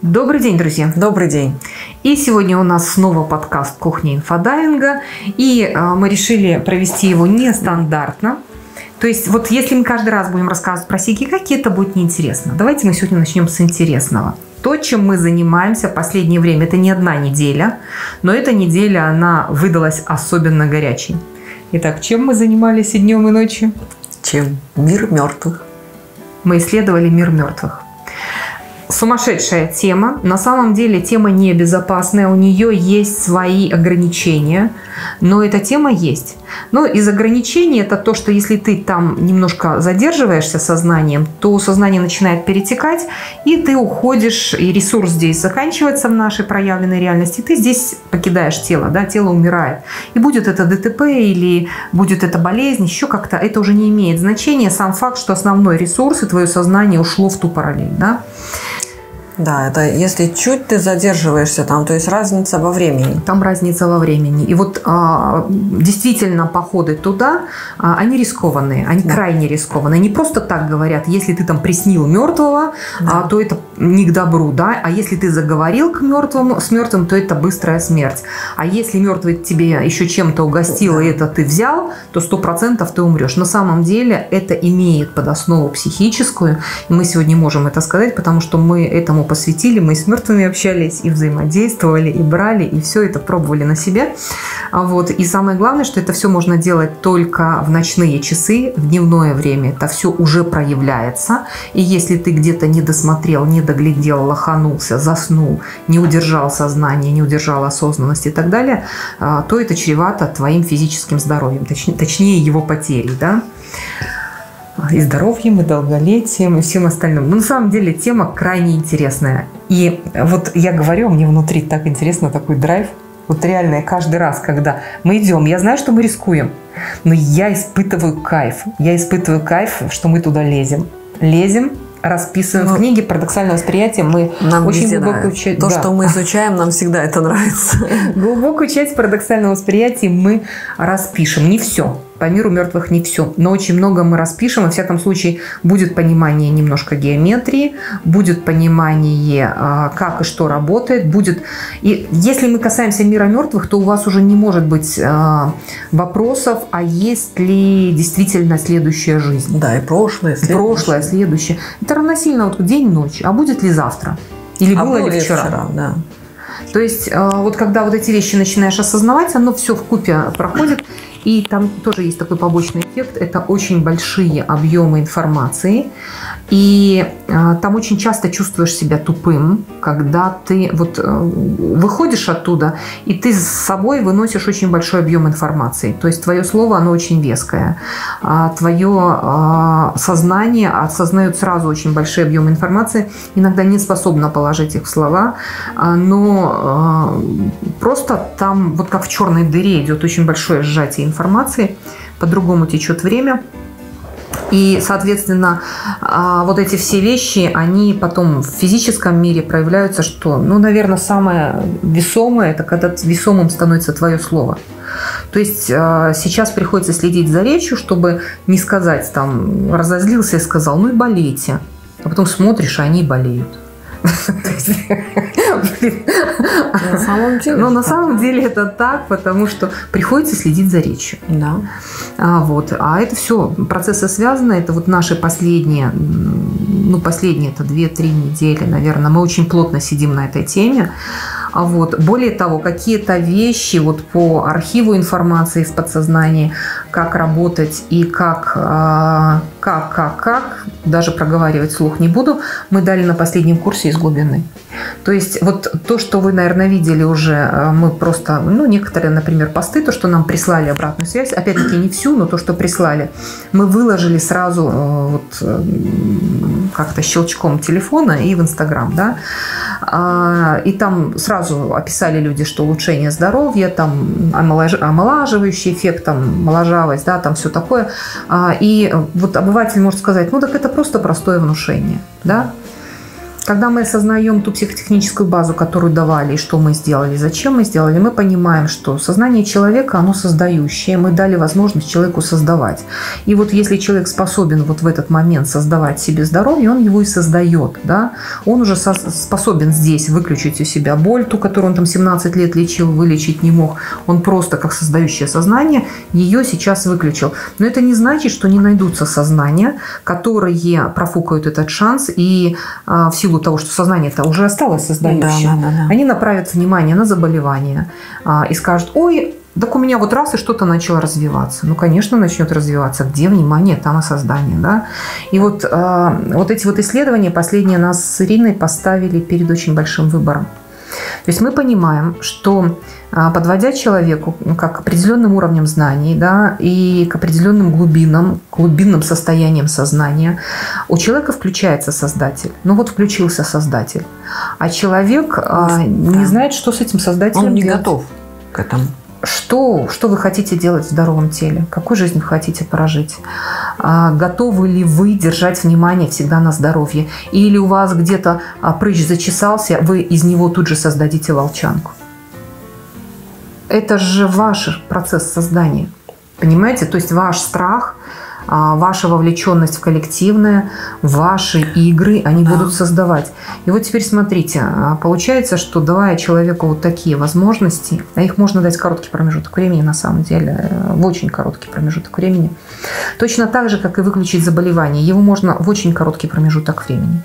Добрый день, друзья! Добрый день! И сегодня у нас снова подкаст «Кухня инфодайвинга». И мы решили провести его нестандартно. То есть, вот если мы каждый раз будем рассказывать про сикигаки, это будет неинтересно. Давайте мы сегодня начнем с интересного. То, чем мы занимаемся в последнее время, это не одна неделя, но эта неделя, она выдалась особенно горячей. Итак, чем мы занимались и днем, и ночью? Чем? Мир мертвых. Мы исследовали мир мертвых. Сумасшедшая тема. На самом деле тема небезопасная, у нее есть свои ограничения, но эта тема есть. Но из ограничений это то, что если ты там немножко задерживаешься сознанием, то сознание начинает перетекать, и ты уходишь, и ресурс здесь заканчивается в нашей проявленной реальности, и ты здесь покидаешь тело, да, тело умирает. И будет это ДТП или будет это болезнь, еще как-то, это уже не имеет значения. Сам факт, что основной ресурс и твое сознание ушло в ту параллель, да. Да, это если чуть ты задерживаешься там, то есть разница во времени. Там разница во времени. И вот действительно походы туда, они рискованные, они крайне рискованные. Не просто так говорят, если ты там приснил мертвого, то это не к добру, да. А если ты заговорил с мертвым, то это быстрая смерть. А если мертвый тебе еще чем-то угостил, и это ты взял, то 100% ты умрешь. На самом деле это имеет под основу психическую. И мы сегодня можем это сказать, потому что мы этому посвятили, мы с мертвыми общались, и взаимодействовали, и брали, и все это пробовали на себе. Вот. И самое главное, что это все можно делать только в ночные часы, в дневное время это все уже проявляется. И если ты где-то не досмотрел, не доглядел, лоханулся, заснул, не удержал сознание, не удержал осознанность и так далее, то это чревато твоим физическим здоровьем, точнее его потерей, да? И здоровьем, и долголетием, и всем остальным. Но на самом деле тема крайне интересная. И вот я говорю, мне внутри так интересно, такой драйв. Вот реально, каждый раз, когда мы идем, я знаю, что мы рискуем, но я испытываю кайф. Я испытываю кайф, что мы туда лезем. Лезем, расписываем. В книге «Парадоксальное восприятие» мы очень глубокую часть... То, что мы изучаем, нам всегда это нравится. Глубокую часть парадоксального восприятия мы распишем. Не все. По миру мертвых не все, но очень много мы распишем. Во всяком случае, будет понимание немножко геометрии, будет понимание, как и что работает. Будет... И если мы касаемся мира мертвых, то у вас уже не может быть вопросов, а есть ли действительно следующая жизнь. Да, и прошлое, следующее. Прошлое, следующее. Это равносильно вот день-ночь. А будет ли завтра? Или было ли вчера? Да. То есть, вот когда вот эти вещи начинаешь осознавать, оно все вкупе проходит. И там тоже есть такой побочный эффект. Это очень большие объемы информации. И там очень часто чувствуешь себя тупым, когда ты вот выходишь оттуда, и ты с собой выносишь очень большой объем информации. То есть твое слово, оно очень веское. Твое сознание осознает сразу очень большой объем информации. Иногда не способно положить их в слова, но просто там, вот как в черной дыре, идет очень большое сжатие информации, по-другому течет время. И, соответственно, вот эти все вещи, они потом в физическом мире проявляются, что, ну, наверное, самое весомое, это когда весомым становится твое слово. То есть сейчас приходится следить за речью, чтобы не сказать, там, разозлился и сказал, ну и болейте. А потом смотришь, а они болеют. На самом деле это так, потому что приходится следить за речью. Да. Вот. А это все процессы связаны. Это вот наши последние, последние это 2-3 недели, наверное. Мы очень плотно сидим на этой теме. Вот. Более того, какие-то вещи вот по архиву информации в подсознании, как работать и как, даже проговаривать вслух не буду, мы дали на последнем курсе из глубины. То есть вот то, что вы, наверное, видели уже, мы просто, некоторые, например, посты, то, что нам прислали обратную связь, опять-таки не всю, но то, что прислали, мы выложили сразу вот как-то щелчком телефона и в Инстаграм, да, и там сразу описали люди, что улучшение здоровья, там омолаживающий эффект, там моложавость, да, там все такое, и вот обыватель может сказать, так это просто простое внушение, да. Когда мы осознаем ту психотехническую базу, которую давали, и что мы сделали, зачем мы сделали, мы понимаем, что сознание человека, оно создающее. Мы дали возможность человеку создавать. И вот если человек способен вот в этот момент создавать себе здоровье, он его и создает. Да? Он уже способен здесь выключить у себя боль, ту, которую он там 17 лет лечил, вылечить не мог. Он просто, как создающее сознание, ее сейчас выключил. Но это не значит, что не найдутся сознания, которые профукают этот шанс и в силу того, что сознание-то уже осталось создающим, они направят внимание на заболевание и скажут: ой, так у меня вот раз и что-то начало развиваться. Ну, конечно, начнет развиваться. Где внимание, там и создание. Да? И вот эти вот исследования последние нас с Ириной поставили перед очень большим выбором. То есть мы понимаем, что подводя человеку как к определенным уровням знаний, да, и к определенным глубинным состояниям сознания, у человека включается создатель. Ну вот включился создатель. А человек не знает, что с этим создателем Он не делать. готов к этому. Что вы хотите делать в здоровом теле? Какую жизнь вы хотите прожить? Готовы ли вы держать внимание всегда на здоровье? Или у вас где-то прыщ зачесался, вы из него тут же создадите волчанку? Это же ваш процесс создания. Понимаете? То есть ваш страх, ваша вовлеченность в коллективное, ваши игры, они будут создавать. И вот теперь смотрите, получается, что давая человеку вот такие возможности, а их можно дать в короткий промежуток времени, на самом деле, в очень короткий промежуток времени, точно так же, как и выключить заболевание, его можно в очень короткий промежуток времени.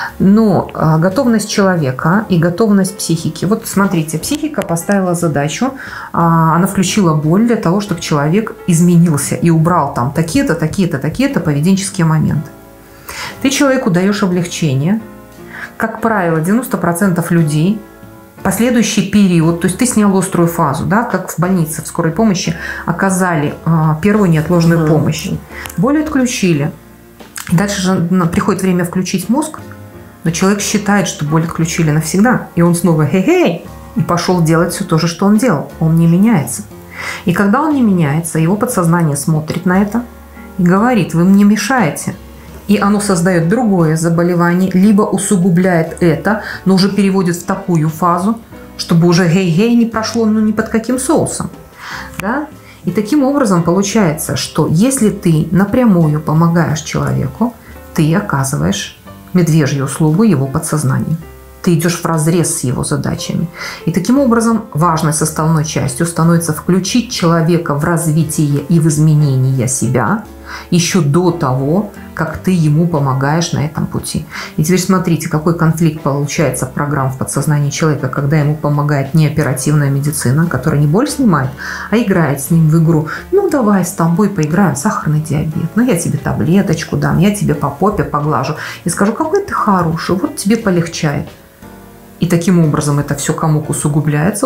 Но готовность человека и готовность психики. Вот смотрите, психика поставила задачу, она включила боль для того, чтобы человек изменился и убрал там такие-то, такие-то поведенческие моменты. Ты человеку даешь облегчение. Как правило, 90% людей последующий период, то есть ты снял острую фазу, да, как в больнице в скорой помощи оказали первую неотложную помощь. Боль отключили. Дальше же приходит время включить мозг, но человек считает, что боль отключили навсегда. И он снова хей-хей, и пошел делать все то же, что он делал. Он не меняется. И когда он не меняется, его подсознание смотрит на это и говорит: вы мне мешаете. И оно создает другое заболевание, либо усугубляет это, но уже переводит в такую фазу, чтобы уже гей-гей не прошло, ну ни под каким соусом. Да? И таким образом получается, что если ты напрямую помогаешь человеку, ты оказываешь медвежью услугу его подсознанию. Ты идешь вразрез с его задачами. И таким образом важной составной частью становится включить человека в развитие и в изменение себя еще до того, как ты ему помогаешь на этом пути. И теперь смотрите, какой конфликт получается в программе в подсознании человека, когда ему помогает не оперативная медицина, которая не боль снимает, а играет с ним в игру. Ну, давай с тобой поиграем в сахарный диабет. Ну, я тебе таблеточку дам, я тебе по попе поглажу. И скажу: какой ты хороший, вот тебе полегчает. И таким образом это все комок усугубляется.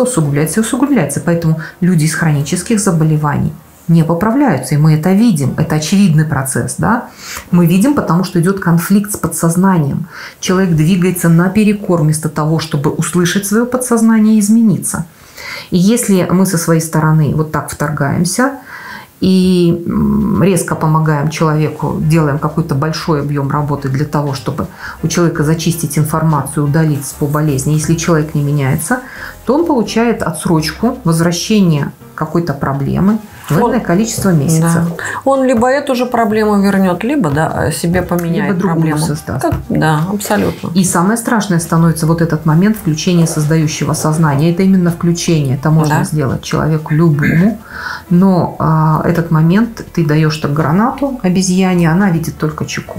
Поэтому люди из хронических заболеваний не поправляются. И мы это видим. Это очевидный процесс. Да? Мы видим, потому что идет конфликт с подсознанием. Человек двигается наперекор вместо того, чтобы услышать свое подсознание и измениться. И если мы со своей стороны вот так вторгаемся и резко помогаем человеку, делаем какой-то большой объем работы для того, чтобы у человека зачистить информацию, удалить по болезни. Если человек не меняется, то он получает отсрочку возвращения какой-то проблемы в энное количество месяцев. Да. Он либо эту же проблему вернет, либо себе поменяет, либо другую проблему. Создаст. Да, абсолютно. И самое страшное становится вот этот момент включения создающего сознания. Это именно включение. Это можно сделать человеку любому. Но этот момент ты даешь так гранату обезьяне, она видит только чеку.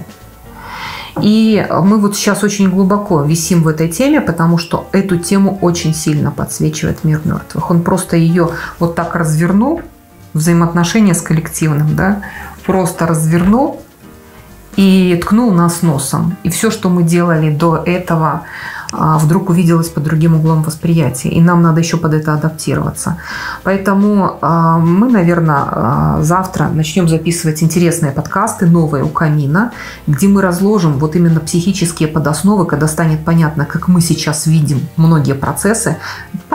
И мы вот сейчас очень глубоко висим в этой теме, потому что эту тему очень сильно подсвечивает мир мертвых. Он просто ее вот так развернул, взаимоотношения с коллективным, да, просто развернул и ткнул нас носом. И все, что мы делали до этого, вдруг увиделось под другим углом восприятия. И нам надо еще под это адаптироваться. Поэтому мы, наверное, завтра начнем записывать интересные подкасты, новые у камина, где мы разложим вот именно психические подосновы, когда станет понятно, как мы сейчас видим многие процессы.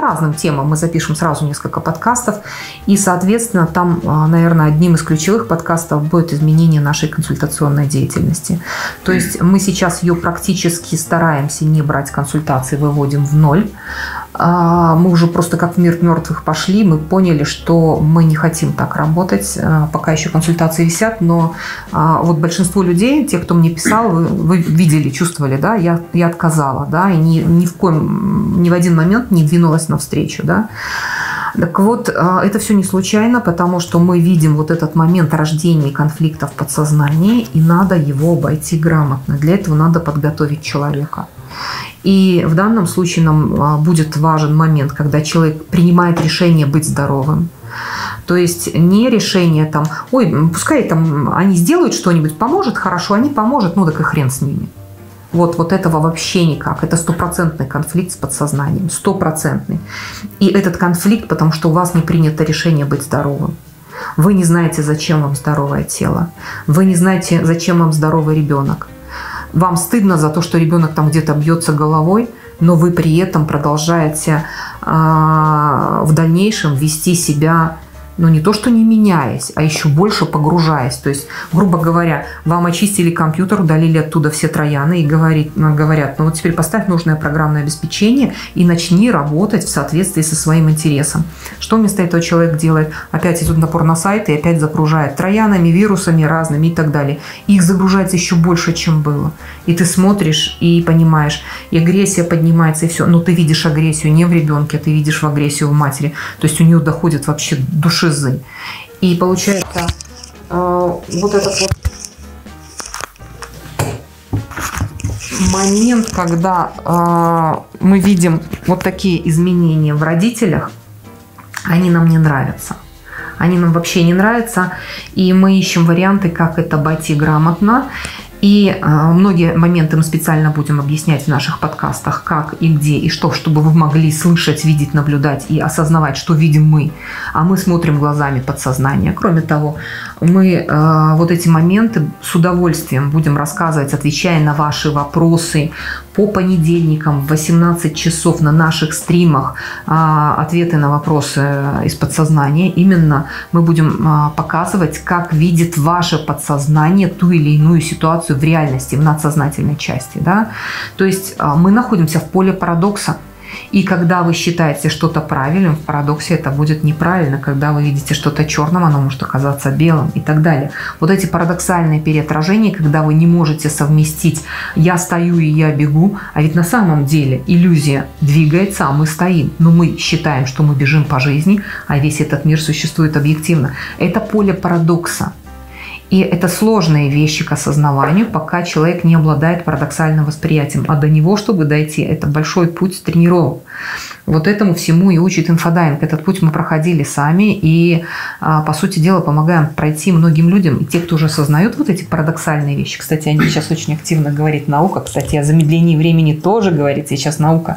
разным темам. Мы запишем сразу несколько подкастов. И, соответственно, там, наверное, одним из ключевых подкастов будет изменение нашей консультационной деятельности. То есть мы сейчас ее практически стараемся не брать консультации, выводим в ноль. Мы уже просто как в мир мертвых пошли, мы поняли, что мы не хотим так работать, пока еще консультации висят, но вот большинство людей, те, кто мне писал, вы видели, чувствовали, да, я отказала, да, и ни в один момент не двинулась навстречу, да. Так вот, это все не случайно, потому что мы видим вот этот момент рождения конфликта в подсознании, и надо его обойти грамотно. Для этого надо подготовить человека. И в данном случае нам будет важен момент, когда человек принимает решение быть здоровым. То есть не решение там, ой, пускай там они сделают что-нибудь, поможет, хорошо, они поможет, ну так и хрен с ними. Вот этого вообще никак. Это стопроцентный конфликт с подсознанием. Стопроцентный. И этот конфликт, потому что у вас не принято решение быть здоровым. Вы не знаете, зачем вам здоровое тело. Вы не знаете, зачем вам здоровый ребенок. Вам стыдно за то, что ребенок там где-то бьется головой, но вы при этом продолжаете в дальнейшем вести себя, ну не то что не меняясь, а еще больше погружаясь. То есть, грубо говоря, вам очистили компьютер, удалили оттуда все трояны и говорят, ну вот теперь поставь нужное программное обеспечение и начни работать в соответствии со своим интересом. Что вместо этого человек делает? Опять идет напор на сайт и опять загружает троянами, вирусами разными и так далее. Их загружается еще больше, чем было. И ты смотришь и понимаешь, и агрессия поднимается, и все. Но ты видишь агрессию не в ребенке, ты видишь агрессию в матери. То есть у нее доходит вообще души. И получается вот этот вот момент, когда мы видим вот такие изменения в родителях, они нам не нравятся. Они нам вообще не нравятся. И мы ищем варианты, как это обойти грамотно. И многие моменты мы специально будем объяснять в наших подкастах, как и где, и что, чтобы вы могли слышать, видеть, наблюдать и осознавать, что видим мы. А мы смотрим глазами подсознания. Кроме того, мы вот эти моменты с удовольствием будем рассказывать, отвечая на ваши вопросы по понедельникам в 18 часов на наших стримах. Ответы на вопросы из подсознания. Именно мы будем показывать, как видит ваше подсознание ту или иную ситуацию в реальности, в надсознательной части. Да? То есть мы находимся в поле парадокса. И когда вы считаете что-то правильным, в парадоксе это будет неправильно. Когда вы видите что-то черным, оно может оказаться белым и так далее. Вот эти парадоксальные переотражения, когда вы не можете совместить «я стою и я бегу», а ведь на самом деле иллюзия двигается, а мы стоим. Но мы считаем, что мы бежим по жизни, а весь этот мир существует объективно. Это поле парадокса. И это сложные вещи к осознаванию, пока человек не обладает парадоксальным восприятием. А до него, чтобы дойти, это большой путь тренировок. Вот этому всему и учит инфодайинг. Этот путь мы проходили сами и, по сути дела, помогаем пройти многим людям. И те, кто уже осознают вот эти парадоксальные вещи. Кстати, они сейчас очень активно говорит наука. Кстати, о замедлении времени тоже говорит сейчас наука.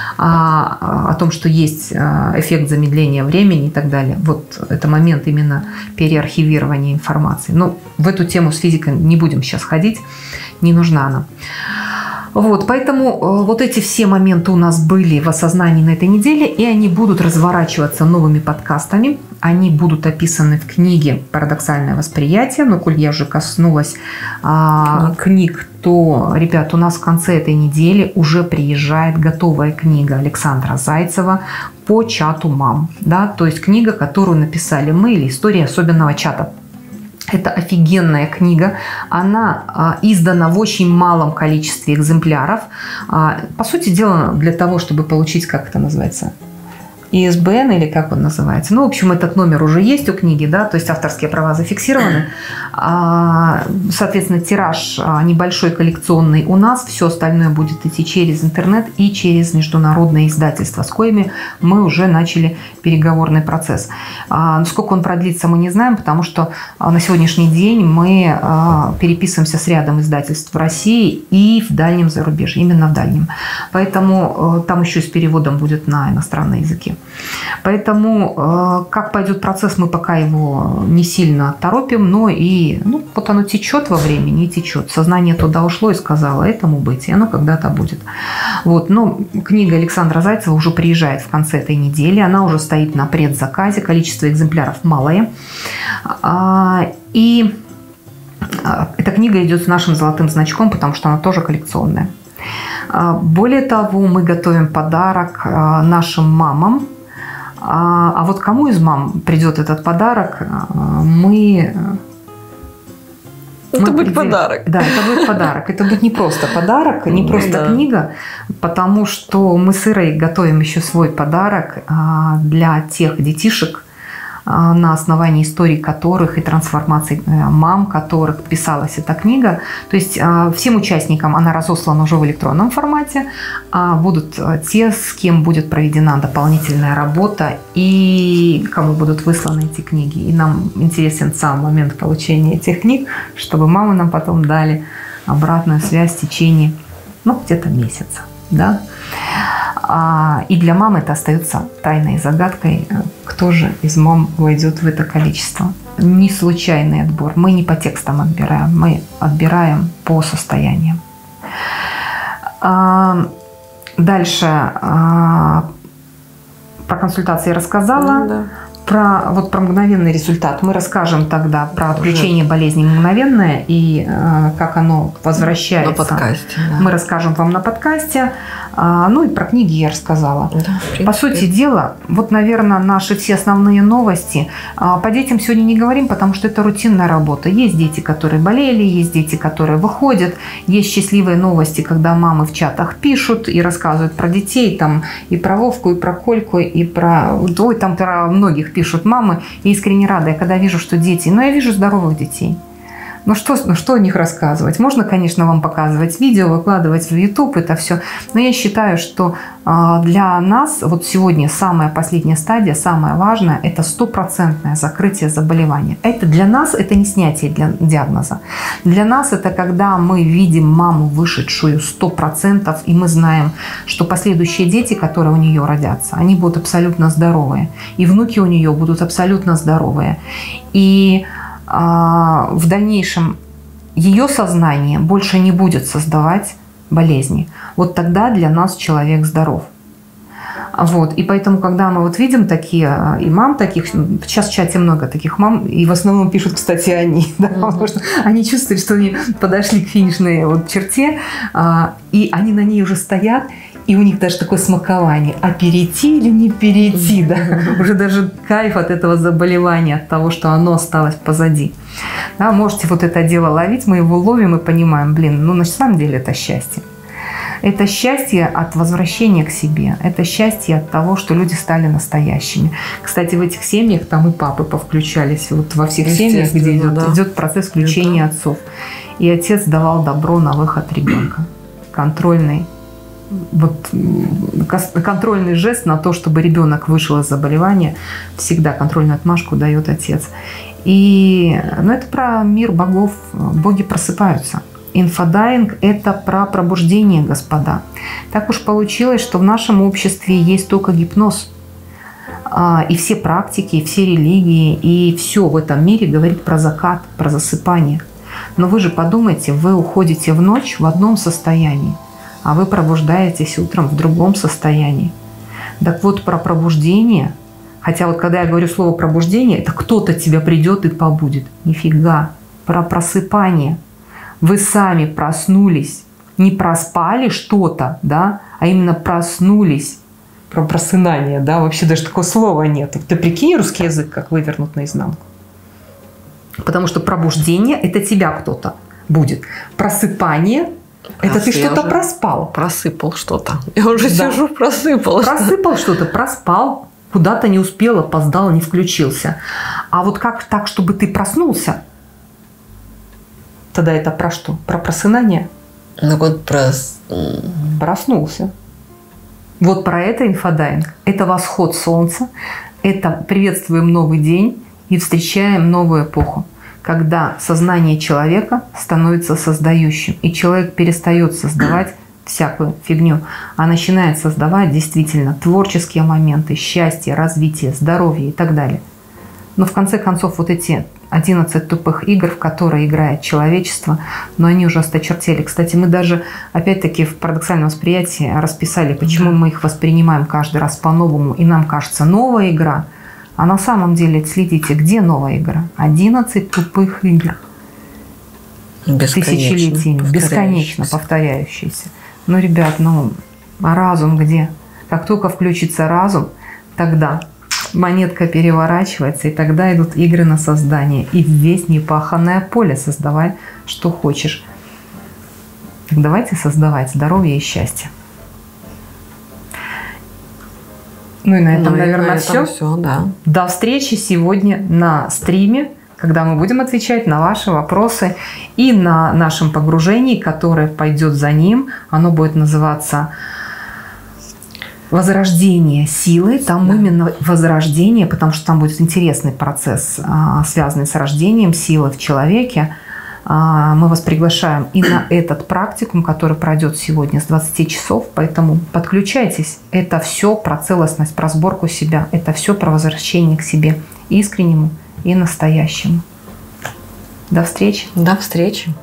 О том, что есть эффект замедления времени и так далее. Вот это момент именно переархивирования информации. Но в эту тему с физикой не будем сейчас ходить, не нужна она. Вот, поэтому вот эти все моменты у нас были в осознании на этой неделе, и они будут разворачиваться новыми подкастами. Они будут описаны в книге «Парадоксальное восприятие». Но, коль я уже коснулась книг, то, ребят, у нас в конце этой недели уже приезжает готовая книга Александра Зайцева по чату мам. Да? То есть книга, которую написали мы, или история особенного чата. Это офигенная книга. Она издана в очень малом количестве экземпляров. По сути дела, для того, чтобы получить, как это называется, ИСБН или как он называется. Ну, в общем, этот номер уже есть у книги, да, то есть авторские права зафиксированы. Соответственно, тираж небольшой, коллекционный у нас. Все остальное будет идти через интернет и через международные издательства, с коими мы уже начали переговорный процесс. Сколько он продлится, мы не знаем, потому что на сегодняшний день мы переписываемся с рядом издательств в России и в дальнем зарубежье, именно в дальнем. Поэтому там еще и с переводом будет на иностранные языки. Поэтому как пойдет процесс, мы пока его не сильно торопим, но и вот оно течет во времени и течет. Сознание туда ушло и сказало этому быть, и оно когда-то будет. Вот. Но книга Александра Зайцева уже приезжает в конце этой недели, она уже стоит на предзаказе, количество экземпляров малое. И эта книга идет с нашим золотым значком, потому что она тоже коллекционная. Более того, мы готовим подарок нашим мамам. А вот кому из мам придет этот подарок, это будет подарок. Да, это будет подарок. Это будет не просто подарок, не просто книга, потому что мы с Ирой готовим еще свой подарок для тех детишек, на основании историй которых и трансформаций мам, которых писалась эта книга. То есть всем участникам она разослана уже в электронном формате, а будут те, с кем будет проведена дополнительная работа и кому будут высланы эти книги. И нам интересен сам момент получения этих книг, чтобы мамы нам потом дали обратную связь в течение где-то месяца. Да? И для мамы это остается тайной загадкой, кто же из мам войдет в это количество. Не случайный отбор. Мы не по текстам отбираем, мы отбираем по состояниям. Дальше про консультации рассказала. Про мгновенный результат мы расскажем тогда про отключение болезни мгновенное и как оно возвращается. На подкасте. Да. Мы расскажем вам на подкасте. И про книги я рассказала. Да, по сути дела, наверное, наши все основные новости. По детям сегодня не говорим, потому что это рутинная работа. Есть дети, которые болели, есть дети, которые выходят. Есть счастливые новости, когда мамы в чатах пишут и рассказывают про детей, там и про Вовку, и про Кольку, и про... там про многих пишут мамы. Я искренне рада, я когда вижу, что дети... я вижу здоровых детей. Что о них рассказывать? Можно, конечно, вам показывать видео, выкладывать в YouTube, это все. Но я считаю, что для нас сегодня самая последняя стадия, самое важное, это 100% закрытие заболевания. Это для нас это не снятие диагноза. Для нас это когда мы видим маму, вышедшую 100%, и мы знаем, что последующие дети, которые у нее родятся, они будут абсолютно здоровые. И внуки у нее будут абсолютно здоровые. И в дальнейшем ее сознание больше не будет создавать болезни. Тогда для нас человек здоров. И поэтому, когда мы видим такие, и мам таких, сейчас в чате много таких мам, и в основном пишут, кстати, они, да, потому что они чувствуют, что они подошли к финишной черте, и они на ней уже стоят, и у них даже такое смакование, а перейти или не перейти, да? Уже даже кайф от этого заболевания, от того, что оно осталось позади. Да, можете это дело ловить, мы его ловим и понимаем, на самом деле это счастье. Это счастье от возвращения к себе, это счастье от того, что люди стали настоящими. Кстати, в этих семьях там и папы повключались, во всех семьях, где идет процесс включения отцов. И отец давал добро на выход ребенка, контрольный жест на то, чтобы ребенок вышел из заболевания, всегда контрольную отмашку дает отец. И это про мир богов. Боги просыпаются. Инфодайинг – это про пробуждение, господа. Так уж получилось, что в нашем обществе есть только гипноз. И все практики, и все религии, и все в этом мире говорит про закат, про засыпание. Но вы же подумайте, вы уходите в ночь в одном состоянии, а вы пробуждаетесь утром в другом состоянии. Так про пробуждение, хотя когда я говорю слово пробуждение, это кто-то тебя придет и побудит. Нифига. Про просыпание. Вы сами проснулись, не проспали что-то, да, а именно проснулись. Про просынание, да, вообще даже такого слова нет. Ты прикинь, русский язык как вывернут наизнанку. Потому что пробуждение – это тебя кто-то будет. Просыпание – это ты что-то проспал. Просыпал что-то. Я уже сижу, просыпал. Просыпал что-то, проспал, куда-то не успел, опоздал, не включился. А как так, чтобы ты проснулся? Тогда это про что? Про просынание? Проснулся. Про это инфодайинг. Это восход солнца, это приветствуем новый день и встречаем новую эпоху, когда сознание человека становится создающим, и человек перестает создавать в всякую фигню, а начинает создавать действительно творческие моменты, счастье, развитие, здоровье и так далее. Но в конце концов вот эти 11 тупых игр, в которые играет человечество, но они уже осточертели. Кстати, мы даже, опять-таки, в парадоксальном восприятии расписали, почему мы их воспринимаем каждый раз по-новому, и нам кажется новая игра. А на самом деле, следите, где новая игра? 11 тупых игр. Тысячелетиями, бесконечно повторяющиеся. Ну, ребят, а разум где? Как только включится разум, тогда монетка переворачивается, и тогда идут игры на создание. И весь непаханное поле создавай, что хочешь. Так давайте создавать здоровье и счастье. Ну и на этом, наверное, все. Да. До встречи сегодня на стриме, когда мы будем отвечать на ваши вопросы и на нашем погружении, которое пойдет за ним. Оно будет называться «Возрождение силы». Там именно возрождение, потому что там будет интересный процесс, связанный с рождением силы в человеке. Мы вас приглашаем и на этот практикум, который пройдет сегодня с 20 часов. Поэтому подключайтесь. Это все про целостность, про сборку себя. Это все про возвращение к себе искреннему и настоящему. До встречи. До встречи.